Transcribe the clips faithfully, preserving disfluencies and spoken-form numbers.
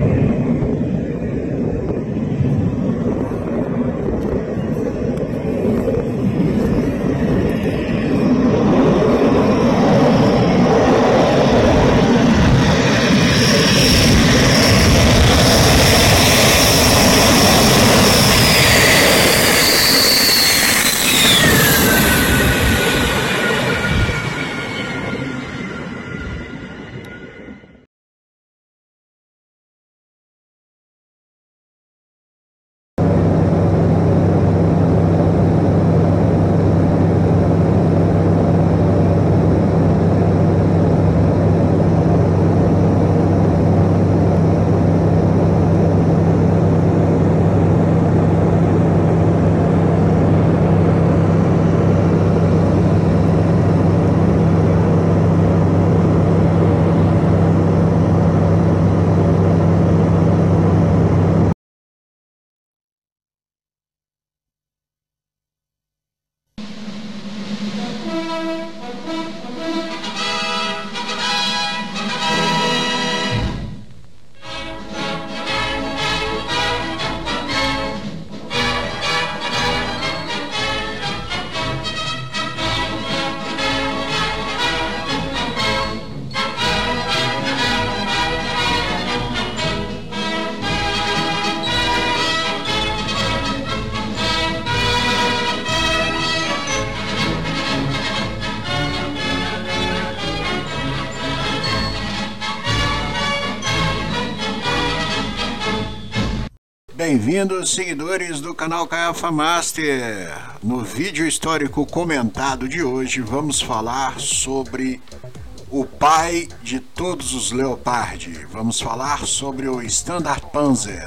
Bem-vindos, seguidores do canal Caiafa Master. No vídeo histórico comentado de hoje, vamos falar sobre o pai de todos os Leopard. Vamos falar sobre o Standardpanzer,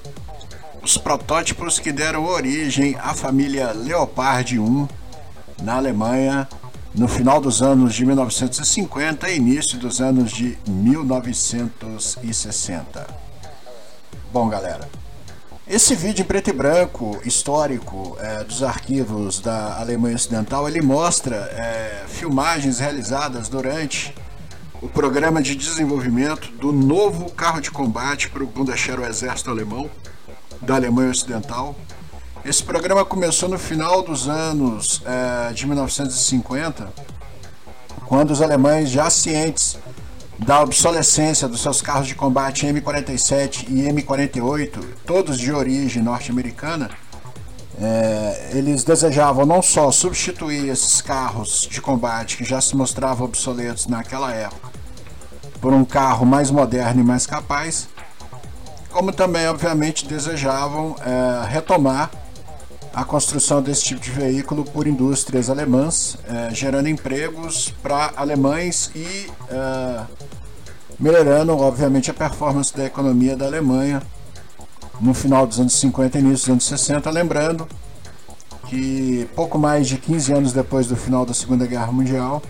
os protótipos que deram origem à família Leopard um na Alemanha no final dos anos de mil novecentos e cinquenta e início dos anos de mil novecentos e sessenta. Bom, galera, esse vídeo em preto e branco, histórico, é, dos arquivos da Alemanha Ocidental, ele mostra é, filmagens realizadas durante o programa de desenvolvimento do novo carro de combate para o Bundesheer, o exército alemão da Alemanha Ocidental. Esse programa começou no final dos anos é, de mil novecentos e cinquenta, quando os alemães, já cientes da obsolescência dos seus carros de combate M quarenta e sete e M quarenta e oito, todos de origem norte-americana, é, eles desejavam não só substituir esses carros de combate que já se mostravam obsoletos naquela época por um carro mais moderno e mais capaz, como também, obviamente, desejavam é, retomar a construção desse tipo de veículo por indústrias alemãs, é, gerando empregos para alemães e é, melhorando, obviamente, a performance da economia da Alemanha no final dos anos cinquenta e início dos anos sessenta, lembrando que pouco mais de quinze anos depois do final da Segunda Guerra Mundial,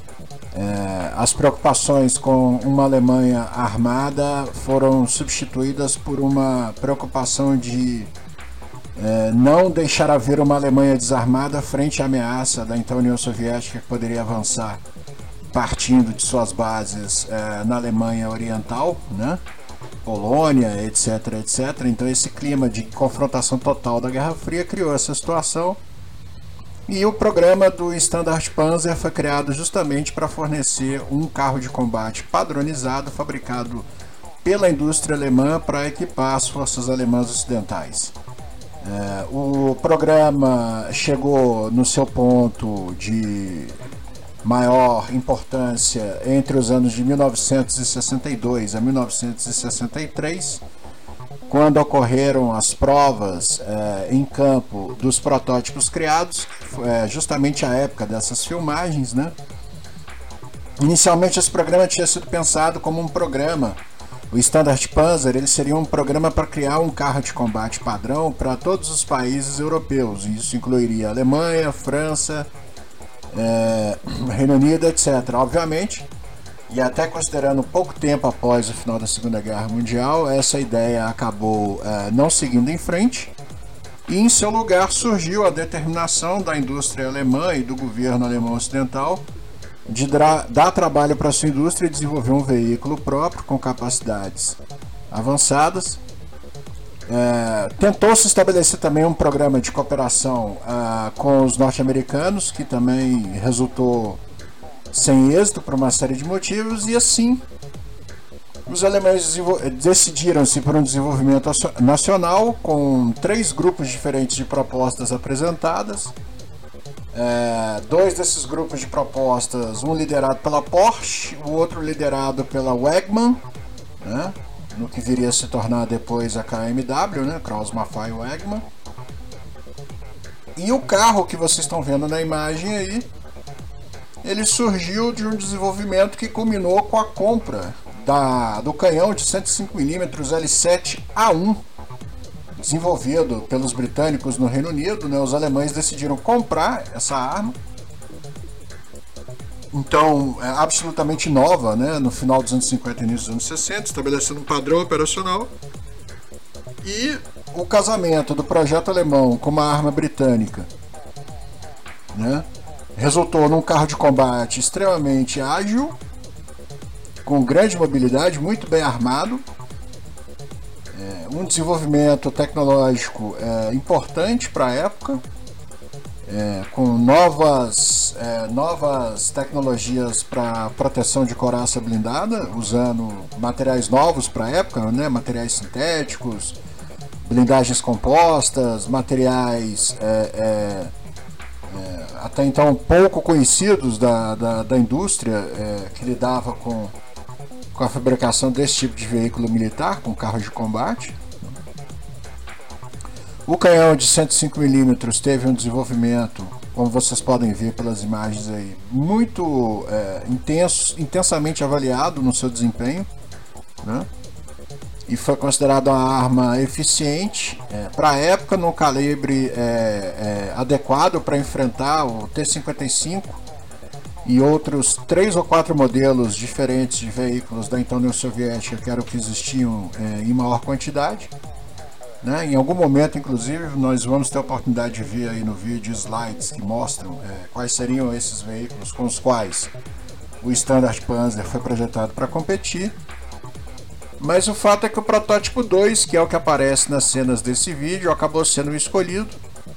é, as preocupações com uma Alemanha armada foram substituídas por uma preocupação de É, não deixar haver uma Alemanha desarmada frente à ameaça da então União Soviética, que poderia avançar partindo de suas bases é, na Alemanha Oriental, né? Polônia, etc, etc. Então esse clima de confrontação total da Guerra Fria criou essa situação, e o programa do Standardpanzer foi criado justamente para fornecer um carro de combate padronizado, fabricado pela indústria alemã para equipar as forças alemãs ocidentais. É, o programa chegou no seu ponto de maior importância entre os anos de mil novecentos e sessenta e dois a mil novecentos e sessenta e três, quando ocorreram as provas é, em campo dos protótipos criados, é, justamente a época dessas filmagens, né? Inicialmente esse programa tinha sido pensado como um programa. O Standardpanzer, ele seria um programa para criar um carro de combate padrão para todos os países europeus. Isso incluiria Alemanha, França, é, Reino Unido, etcétera. Obviamente, e até considerando pouco tempo após o final da Segunda Guerra Mundial, essa ideia acabou é, não seguindo em frente, e em seu lugar surgiu a determinação da indústria alemã e do governo alemão ocidental de dar trabalho para sua indústria e desenvolver um veículo próprio com capacidades avançadas. É, tentou-se estabelecer também um programa de cooperação uh, com os norte-americanos, que também resultou sem êxito por uma série de motivos, e assim os alemães decidiram-se por um desenvolvimento nacional com três grupos diferentes de propostas apresentadas. É, dois desses grupos de propostas, um liderado pela Porsche, o outro liderado pela Wagman, né, no que viria a se tornar depois a K M W, né, Krauss-Maffei Wagman. E o carro que vocês estão vendo na imagem aí, ele surgiu de um desenvolvimento que culminou com a compra da, do canhão de cento e cinco milímetros L sete A um, desenvolvido pelos britânicos no Reino Unido, né? Os alemães decidiram comprar essa arma, então é absolutamente nova, né? No final dos anos cinquenta e início dos anos sessenta, estabelecendo um padrão operacional. E o casamento do projeto alemão com uma arma britânica, né, resultou num carro de combate extremamente ágil, com grande mobilidade, muito bem armado, é, um desenvolvimento tecnológico é, importante para a época, é, com novas, é, novas tecnologias para proteção de couraça blindada, usando materiais novos para a época, né, materiais sintéticos, blindagens compostas, materiais é, é, é, até então pouco conhecidos da, da, da indústria é, que lidava com com a fabricação desse tipo de veículo militar, com carros de combate. O canhão de cento e cinco milímetros teve um desenvolvimento, como vocês podem ver pelas imagens aí, muito é, intenso, intensamente avaliado no seu desempenho, né? E foi considerado uma arma eficiente, é, para a época, num calibre é, é, adequado para enfrentar o T cinquenta e cinco e outros três ou quatro modelos diferentes de veículos da então União Soviética, que eram que existiam é, em maior quantidade, né? Em algum momento, inclusive, nós vamos ter a oportunidade de ver aí no vídeo slides que mostram é, quais seriam esses veículos com os quais o Standard Panzer foi projetado para competir. Mas o fato é que o protótipo dois, que é o que aparece nas cenas desse vídeo, acabou sendo escolhido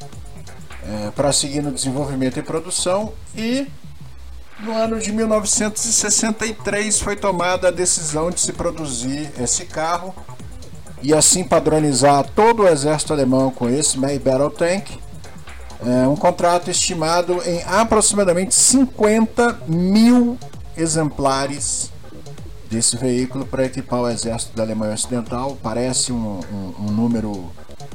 é, para seguir no desenvolvimento e produção, e no ano de mil novecentos e sessenta e três foi tomada a decisão de se produzir esse carro e assim padronizar todo o exército alemão com esse Main Battle Tank. É um contrato estimado em aproximadamente cinquenta mil exemplares desse veículo para equipar o exército da Alemanha Ocidental. Parece um, um, um número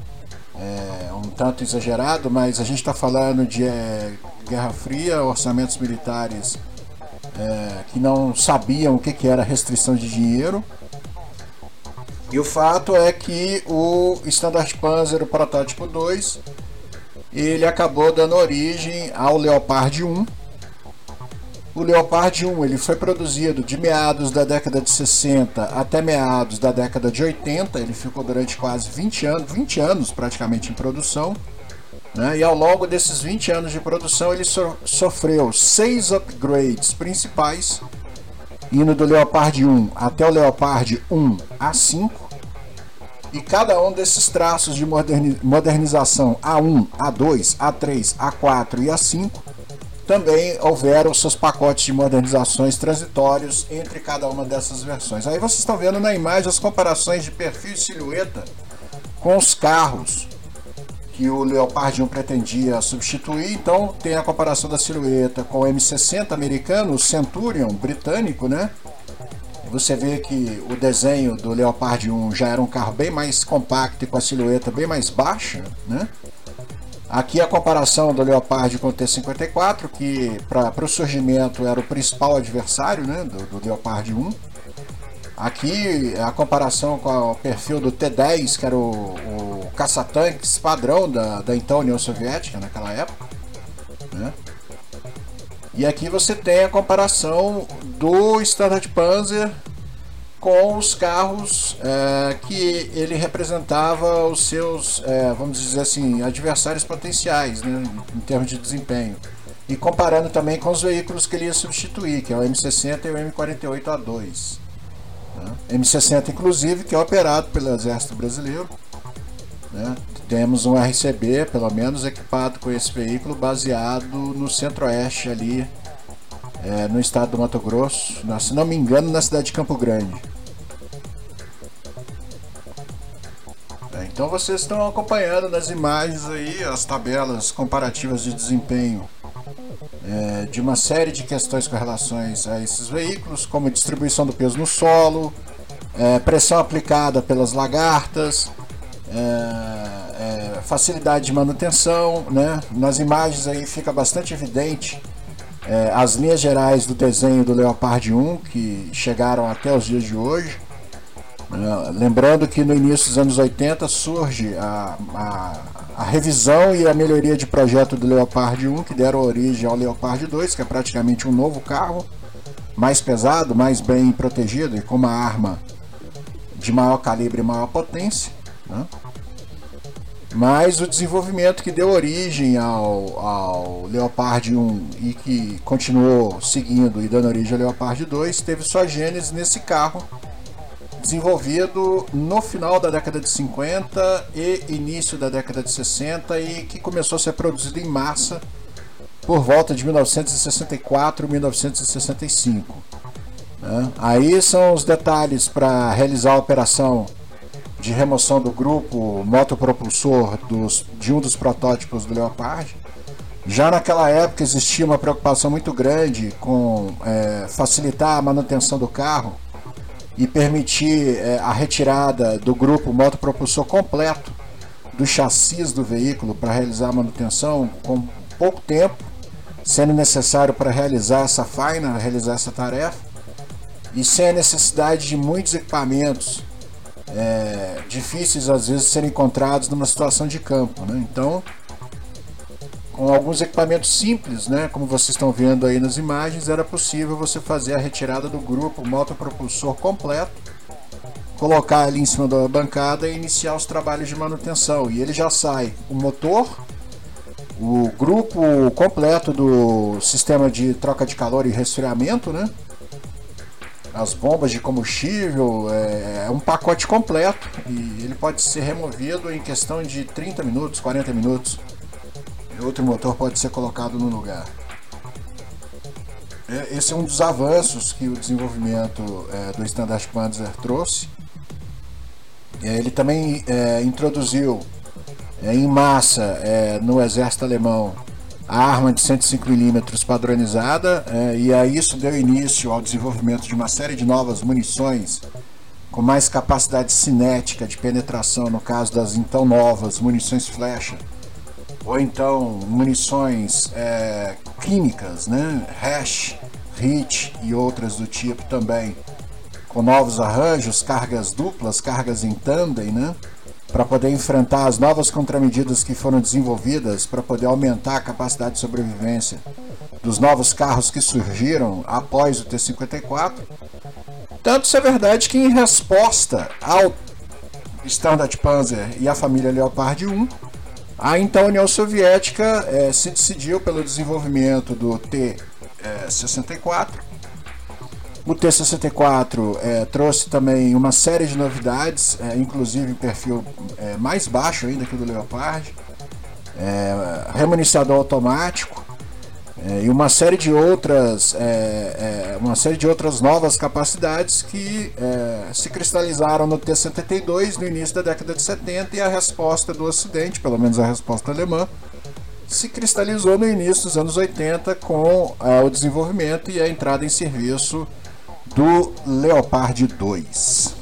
é, um tanto exagerado, mas a gente está falando de é, Guerra Fria, orçamentos militares é, que não sabiam o que, que era restrição de dinheiro. E o fato é que o Standard Panzer, o protótipo dois, ele acabou dando origem ao Leopard um. O Leopard um ele foi produzido de meados da década de sessenta até meados da década de oitenta, ele ficou durante quase vinte anos, vinte anos praticamente em produção, né? E ao longo desses vinte anos de produção ele so sofreu seis upgrades principais, indo do Leopard um até o Leopard um A cinco, e cada um desses traços de moderni modernização A um, A dois, A três, A quatro e A cinco também houveram seus pacotes de modernizações transitórios entre cada uma dessas versões. Aí vocês estão vendo na imagem as comparações de perfil e silhueta com os carros que o Leopard um pretendia substituir. Então tem a comparação da silhueta com o M sessenta americano, o Centurion britânico, né? Você vê que o desenho do Leopard um já era um carro bem mais compacto e com a silhueta bem mais baixa, né? Aqui a comparação do Leopard com o T cinquenta e quatro, que para o surgimento era o principal adversário, né, do, do Leopard um. Aqui a comparação com o perfil do T dez, que era o, o caça-tanques padrão da, da então União Soviética naquela época, né? E aqui você tem a comparação do Standard Panzer com os carros é, que ele representava os seus, é, vamos dizer assim, adversários potenciais, né, em termos de desempenho. E comparando também com os veículos que ele ia substituir, que é o M sessenta e o M quarenta e oito A dois. né? M sessenta inclusive, que é operado pelo Exército Brasileiro, né? Temos um R C B, pelo menos, equipado com esse veículo, baseado no centro-oeste ali, é, no estado do Mato Grosso, se não me engano, na cidade de Campo Grande. É, então vocês estão acompanhando nas imagens aí as tabelas comparativas de desempenho é, de uma série de questões com relações a esses veículos, como distribuição do peso no solo, é, pressão aplicada pelas lagartas, é, é, facilidade de manutenção, né? Nas imagens aí fica bastante evidente é, as linhas gerais do desenho do Leopard um, que chegaram até os dias de hoje. É, lembrando que no início dos anos oitenta surge a, a, a revisão e a melhoria de projeto do Leopard um, que deram origem ao Leopard dois, que é praticamente um novo carro, mais pesado, mais bem protegido e com uma arma de maior calibre e maior potência, né? Mas o desenvolvimento que deu origem ao, ao Leopard um e que continuou seguindo e dando origem ao Leopard dois teve sua gênese nesse carro, desenvolvido no final da década de cinquenta e início da década de sessenta, e que começou a ser produzido em massa por volta de mil novecentos e sessenta e quatro, mil novecentos e sessenta e cinco. Né? Aí são os detalhes para realizar a operação de remoção do grupo motopropulsor dos, de um dos protótipos do Leopard. Já naquela época existia uma preocupação muito grande com é, facilitar a manutenção do carro e permitir é, a retirada do grupo motopropulsor completo do chassis do veículo para realizar a manutenção com pouco tempo, sendo necessário para realizar essa faina, realizar essa tarefa, e sem a necessidade de muitos equipamentos É, difíceis às vezes de serem encontrados numa situação de campo, né? Então, com alguns equipamentos simples, né, como vocês estão vendo aí nas imagens, era possível você fazer a retirada do grupo motopropulsor completo, colocar ali em cima da bancada e iniciar os trabalhos de manutenção. E ele já sai o motor, o grupo completo do sistema de troca de calor e resfriamento, né? As bombas de combustível, é, é um pacote completo e ele pode ser removido em questão de trinta minutos, quarenta minutos. E outro motor pode ser colocado no lugar. É, esse é um dos avanços que o desenvolvimento é, do Standard Panzer trouxe. É, ele também é, introduziu é, em massa é, no exército alemão a arma de cento e cinco milímetros padronizada, é, e a isso deu início ao desenvolvimento de uma série de novas munições com mais capacidade cinética de penetração, no caso das então novas munições flecha, ou então munições é, químicas, né? Hash, Hit e outras do tipo também, com novos arranjos, cargas duplas, cargas em tandem, né? Para poder enfrentar as novas contramedidas que foram desenvolvidas para poder aumentar a capacidade de sobrevivência dos novos carros que surgiram após o T cinquenta e quatro. Tanto isso é verdade que, em resposta ao Standard Panzer e à família Leopard um, a então União Soviética eh, se decidiu pelo desenvolvimento do T sessenta e quatro. O T sessenta e quatro é, trouxe também uma série de novidades, é, inclusive em perfil é, mais baixo ainda que o do Leopard, é, remuniciador automático é, e uma série de outras, é, é, uma série de outras novas capacidades que é, se cristalizaram no T setenta e dois no início da década de setenta, e a resposta do Ocidente, pelo menos a resposta alemã, se cristalizou no início dos anos oitenta com é, o desenvolvimento e a entrada em serviço do Leopard dois.